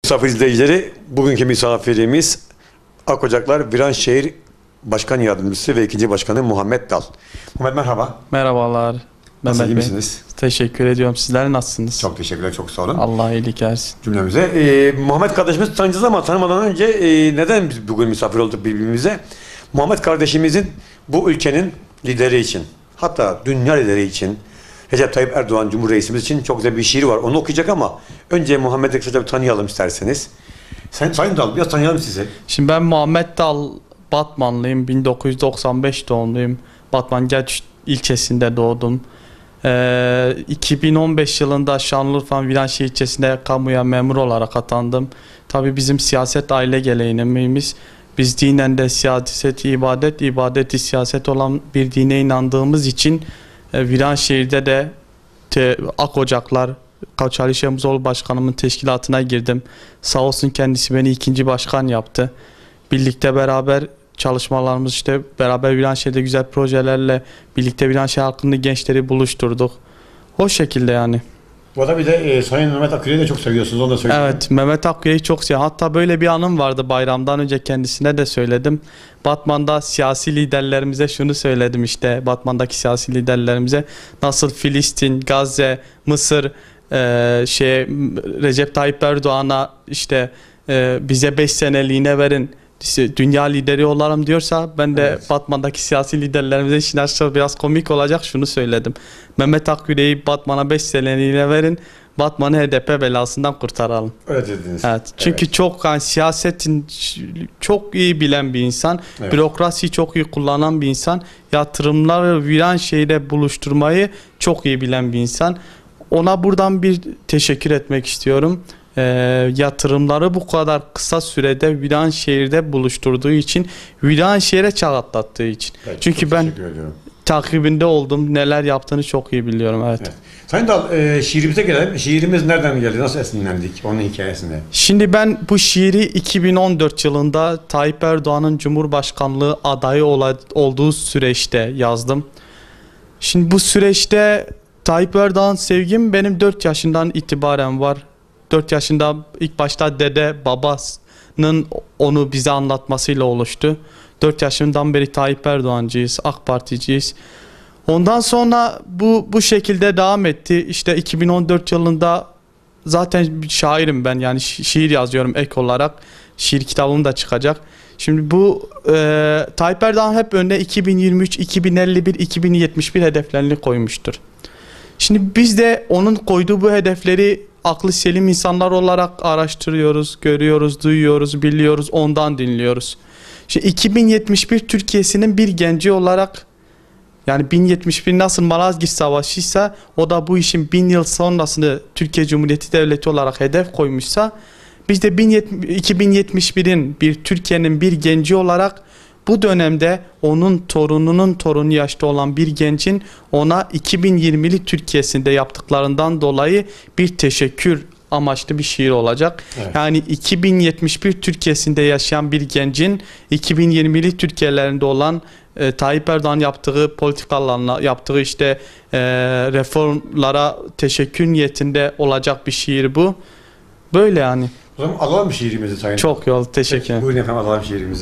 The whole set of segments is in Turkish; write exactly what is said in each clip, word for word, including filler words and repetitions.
Misafir izleyicileri, bugünkü misafirimiz Akocaklar Viranşehir Başkan Yardımcısı ve ikinci Başkanı Muhammed Dal. Muhammed merhaba. Merhabalar. Nasıl, Mehmet iyi Bey. misiniz? Teşekkür ediyorum. Sizler nasılsınız? Çok teşekkürler, çok sağ olun. Allah iyilik versin. Cümlemize. Ee, Muhammed kardeşimiz tanıyacağız ama tanımadan önce e, neden biz bugün misafir olduk birbirimize? Muhammed kardeşimizin bu ülkenin lideri için, hatta dünya lideri için, Recep Tayyip Erdoğan Cumhurreisimiz için çok güzel bir şiir var. Onu okuyacak ama önce Muhammed'i kısaca bir tanıyalım isterseniz. Sen Sayın Dal, biraz tanıyalım sizi. Şimdi ben Muhammed Dal, Batmanlıyım. bin dokuz yüz doksan beş doğumluyum. Batman Gerç ilçesinde doğdum. Ee, iki bin on beş yılında Şanlıurfa Viranşehir ilçesinde kamuya memur olarak atandım. Tabii bizim siyaset aile geleneğimiz. Biz dinen de siyaset ibadet, ibadeti siyaset olan bir dine inandığımız için e, Viranşehir'de de te, Akocaklar Ali Şemzoğlu Başkanımın teşkilatına girdim. Sağ olsun kendisi beni ikinci başkan yaptı. Birlikte beraber çalışmalarımız, işte beraber Viranşehir'de güzel projelerle birlikte Viranşehir halkını, gençleri buluşturduk. O şekilde yani. Bu arada bir de e, Sayın Mehmet Akgül'ü de çok seviyorsunuz, onu da söyleyeyim. Evet, Mehmet Akgül'ü çok seviyorum. Hatta böyle bir anım vardı, bayramdan önce kendisine de söyledim. Batman'da siyasi liderlerimize şunu söyledim, işte Batman'daki siyasi liderlerimize nasıl Filistin, Gazze, Mısır, e, şey Recep Tayyip Erdoğan'a işte e, bize beş seneliğine verin, dünya lideri olalım diyorsa, ben de evet, Batman'daki siyasi liderlerimize işin açıkçası biraz komik olacak şunu söyledim. Mehmet Akgül'ü Batman'a beş seneliğine verin, Batman'ı H D P belasından kurtaralım. Öyle dediniz. Evet. Çünkü evet, çok yani siyasetin çok iyi bilen bir insan, evet, bürokrasiyi çok iyi kullanan bir insan, yatırımları Viranşehir'de buluşturmayı çok iyi bilen bir insan. Ona buradan bir teşekkür etmek istiyorum. E, yatırımları bu kadar kısa sürede Viranşehir'de buluşturduğu için, Viranşehir'e çağ atlattığı için. Evet, çünkü ben takibinde oldum, neler yaptığını çok iyi biliyorum. Evet. Evet. Sayın Dal, e, şiirimize gelelim. Şiirimiz nereden geldi? Nasıl esinlendik onun hikayesinde? Şimdi ben bu şiiri iki bin on dört yılında Tayyip Erdoğan'ın Cumhurbaşkanlığı adayı olduğu süreçte yazdım. Şimdi bu süreçte Tayyip Erdoğan sevgim benim dört yaşından itibaren var. dört yaşında ilk başta dede babasının onu bize anlatmasıyla oluştu. dört yaşından beri Tayyip Erdoğancıyız, AK Particiyiz. Ondan sonra bu bu şekilde devam etti. İşte iki bin on dört yılında zaten şairim ben, yani şi şiir yazıyorum ek olarak. Şiir kitabım da çıkacak. Şimdi bu e, Tayyip Erdoğan hep önüne iki bin yirmi üç, iki bin elli bir, iki bin yetmiş bir hedeflerini koymuştur. Şimdi biz de onun koyduğu bu hedefleri aklı selim insanlar olarak araştırıyoruz, görüyoruz, duyuyoruz, biliyoruz, ondan dinliyoruz. Şimdi iki bin yetmiş bir Türkiye'sinin bir genci olarak, yani bin yetmiş bir nasıl Malazgirt Savaşı'ysa, o da bu işin bin yıl sonrasını Türkiye Cumhuriyeti Devleti olarak hedef koymuşsa, biz de iki bin yetmiş birin bir Türkiye'nin bir genci olarak bu dönemde onun torununun torunu yaşta olan bir gencin ona iki bin yirmili Türkiye'sinde yaptıklarından dolayı bir teşekkür amaçlı bir şiir olacak. Evet. Yani iki bin yetmiş bir Türkiye'sinde yaşayan bir gencin iki bin yirmili Türkiye'lerinde olan e, Tayyip Erdoğan yaptığı politikalarla, yaptığı işte e, reformlara teşekkür niyetinde olacak bir şiir bu. Böyle yani. O zaman alalım şiirimizi Sayın. Çok yol, teşekkür ederim. Buyurun efendim, alalım şiirimizi.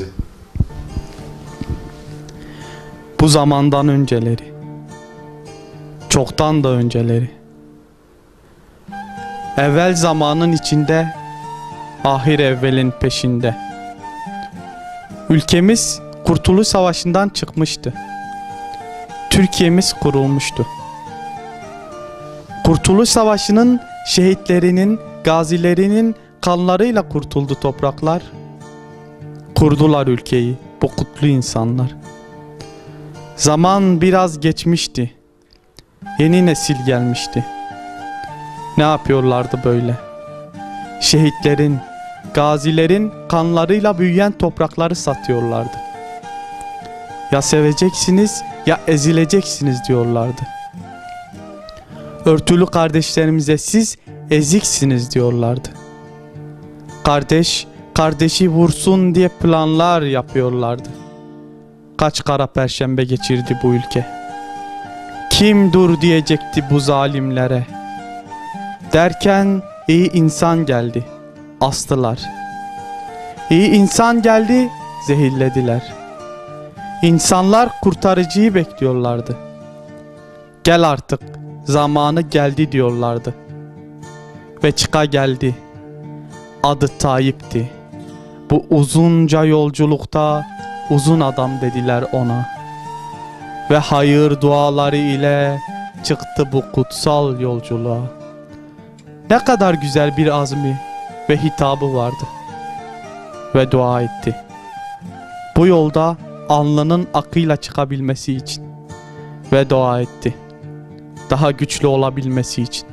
Bu zamandan önceleri, çoktan da önceleri, evvel zamanın içinde, ahir evvelin peşinde. Ülkemiz Kurtuluş Savaşı'ndan çıkmıştı. Türkiye'miz kurulmuştu. Kurtuluş Savaşı'nın şehitlerinin, gazilerinin kanlarıyla kurtuldu topraklar. Kurdular ülkeyi bu kutlu insanlar. Zaman biraz geçmişti. Yeni nesil gelmişti. Ne yapıyorlardı böyle? Şehitlerin, gazilerin kanlarıyla büyüyen toprakları satıyorlardı. Ya seveceksiniz ya ezileceksiniz diyorlardı. Örtülü kardeşlerimize siz eziksiniz diyorlardı. Kardeş, kardeşi vursun diye planlar yapıyorlardı. Kaç kara perşembe geçirdi bu ülke. Kim dur diyecekti bu zalimlere? Derken iyi insan geldi. astılar. İyi insan geldi, zehirlediler. İnsanlar kurtarıcıyı bekliyorlardı. Gel artık, zamanı geldi diyorlardı. Ve çıka geldi. Adı Tayyip'ti. Bu uzunca yolculukta uzun adam dediler ona. Ve hayır duaları ile çıktı bu kutsal yolculuğa. Ne kadar güzel bir azmi ve hitabı vardı. Ve dua etti. Bu yolda alnının akıyla çıkabilmesi için. Ve dua etti. Daha güçlü olabilmesi için.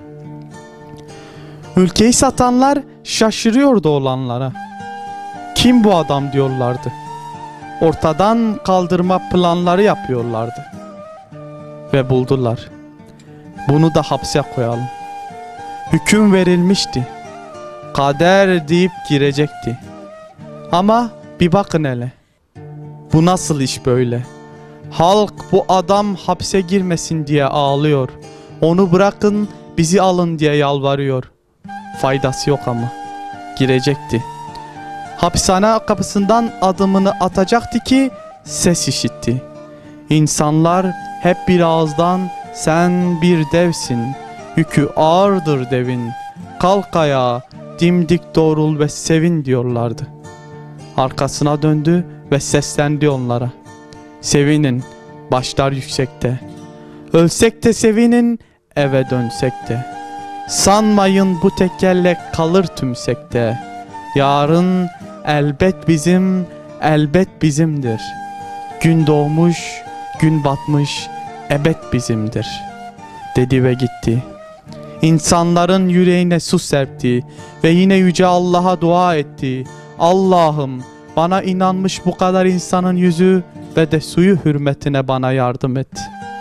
Ülkeyi satanlar şaşırıyordu olanlara. Kim bu adam diyorlardı. Ortadan kaldırma planları yapıyorlardı. Ve buldular. Bunu da hapse koyalım. Hüküm verilmişti. Kader deyip girecekti. Ama bir bakın hele. Bu nasıl iş böyle? Halk bu adam hapse girmesin diye ağlıyor. Onu bırakın, bizi alın diye yalvarıyor. Faydası yok ama. Girecekti. Hapishane kapısından adımını atacaktı ki ses işitti. İnsanlar hep bir ağızdan sen bir devsin, yükü ağırdır devin, kalk ayağa, dimdik doğrul ve sevin diyorlardı. Arkasına döndü ve seslendi onlara. Sevinin, başlar yüksekte. Ölsek de sevinin, eve dönsek de. Sanmayın bu tekerlek kalır tümsekte. Yarın elbet bizim, elbet bizimdir. Gün doğmuş, gün batmış, ebed bizimdir. Dedi ve gitti. İnsanların yüreğine su serpti ve yine Yüce Allah'a dua etti. Allah'ım, bana inanmış bu kadar insanın yüzü ve de suyu hürmetine bana yardım et.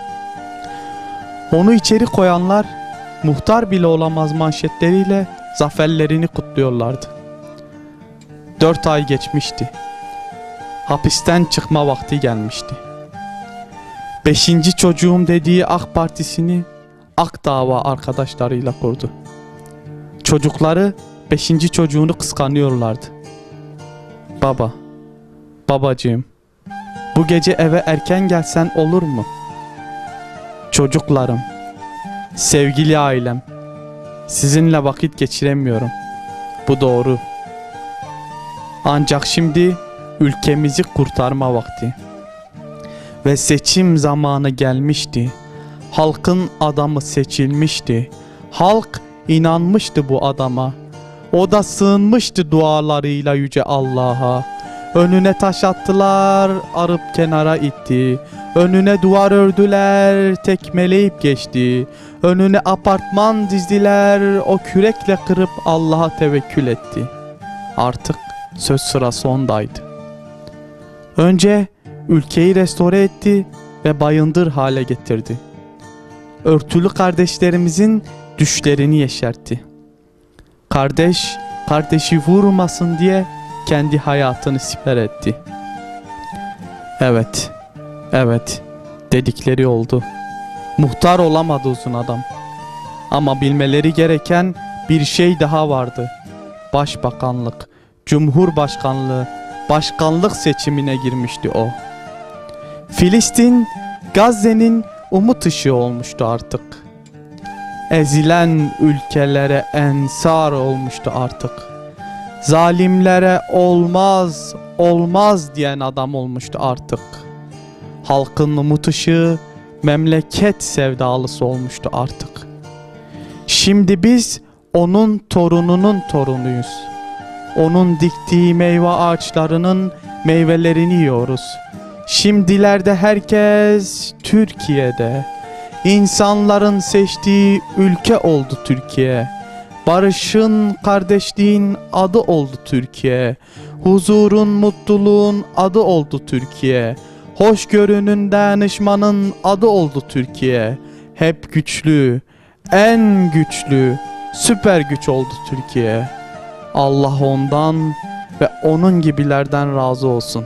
Onu içeri koyanlar muhtar bile olamaz manşetleriyle zaferlerini kutluyorlardı. Dört ay geçmişti. Hapisten çıkma vakti gelmişti. Beşinci çocuğum dediği AK Partisi'ni Ak Dava arkadaşlarıyla kurdu. Çocukları beşinci çocuğunu kıskanıyorlardı. Baba, babacığım, bu gece eve erken gelsen olur mu? Çocuklarım, sevgili ailem, sizinle vakit geçiremiyorum. Bu doğru. Ancak şimdi ülkemizi kurtarma vakti. Ve seçim zamanı gelmişti. Halkın adamı seçilmişti. Halk inanmıştı bu adama. O da sığınmıştı dualarıyla Yüce Allah'a. Önüne taş attılar, arıp kenara itti. Önüne duvar ördüler, tekmeleyip geçti. Önüne apartman dizdiler, o kürekle kırıp Allah'a tevekkül etti. Artık söz sırası ondaydı. Önce ülkeyi restore etti ve bayındır hale getirdi. Örtülü kardeşlerimizin düşlerini yeşertti. Kardeş, kardeşi vurmasın diye kendi hayatını siper etti. Evet, evet, dedikleri oldu. Muhtar olamadı uzun adam. Ama bilmeleri gereken bir şey daha vardı. Başbakanlık, Cumhurbaşkanlığı, başkanlık seçimine girmişti o. Filistin, Gazze'nin umut ışığı olmuştu artık. Ezilen ülkelere ensar olmuştu artık. Zalimlere olmaz, olmaz diyen adam olmuştu artık. Halkın umut ışığı, memleket sevdalısı olmuştu artık. Şimdi biz onun torununun torunuyuz. Onun diktiği meyve ağaçlarının meyvelerini yiyoruz. Şimdilerde herkes Türkiye'de. İnsanların seçtiği ülke oldu Türkiye. Barışın, kardeşliğin adı oldu Türkiye. Huzurun, mutluluğun adı oldu Türkiye. Hoşgörünün, dayanışmanın adı oldu Türkiye. Hep güçlü, en güçlü, süper güç oldu Türkiye. Allah ondan ve onun gibilerden razı olsun.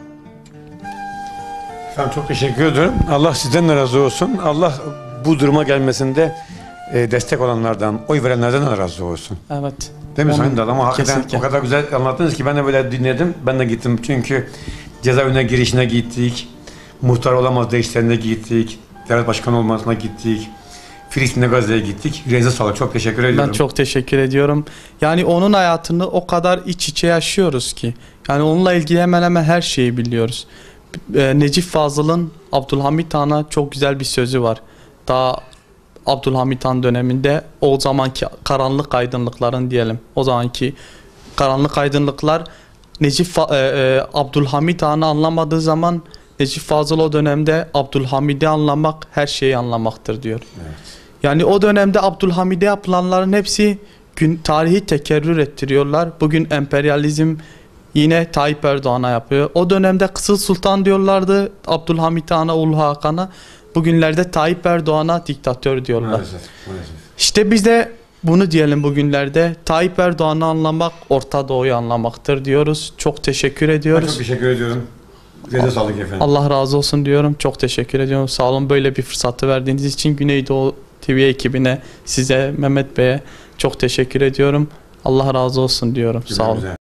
Efendim çok teşekkür ederim. Allah sizden de razı olsun. Allah bu duruma gelmesinde e, destek olanlardan, oy verenlerden de razı olsun. Evet. Değil mi Onun- Sayın Dal? Ama hakikaten Kesinlikle. o kadar güzel anlattınız ki ben de böyle dinledim. Ben de gittim çünkü cezaevine girişine gittik. Muhtar olamazdı işlerine gittik. Devlet başkanı olmasına gittik. Filistin'e Gazze'ye gittik. Yüreğinize sağlık. Çok teşekkür ediyorum. Ben çok teşekkür ediyorum. Yani onun hayatını o kadar iç içe yaşıyoruz ki. Yani onunla ilgili hemen hemen her şeyi biliyoruz. E, Necip Fazıl'ın Abdülhamit Han'a çok güzel bir sözü var. Daha Abdülhamit Han döneminde o zamanki karanlık aydınlıkların diyelim. O zamanki karanlık aydınlıklar Necip Fa- e, e, Abdülhamit Han'ı anlamadığı zaman Necip Fazıl o dönemde Abdülhamid'i anlamak her şeyi anlamaktır diyor. Evet. Yani o dönemde Abdülhamid'e yapılanların hepsi gün tarihi tekerrür ettiriyorlar. Bugün emperyalizm yine Tayyip Erdoğan'a yapıyor. O dönemde Kızıl Sultan diyorlardı Abdülhamit Han'a, Ulu Hakan'a. Bugünlerde Tayyip Erdoğan'a diktatör diyorlar. Maalesef. Maalesef. İşte biz de bunu diyelim bugünlerde. Tayyip Erdoğan'ı anlamak, Orta Doğu'yu anlamaktır diyoruz. Çok teşekkür Ben ediyoruz. çok teşekkür ediyorum. Yüreğinize sağlık efendim. Allah razı olsun diyorum. Çok teşekkür ediyorum. Sağ olun böyle bir fırsatı verdiğiniz için Güneydoğu T V ekibine, size, Mehmet Bey'e çok teşekkür ediyorum. Allah razı olsun diyorum. Güzel, Sağ olun. güzel.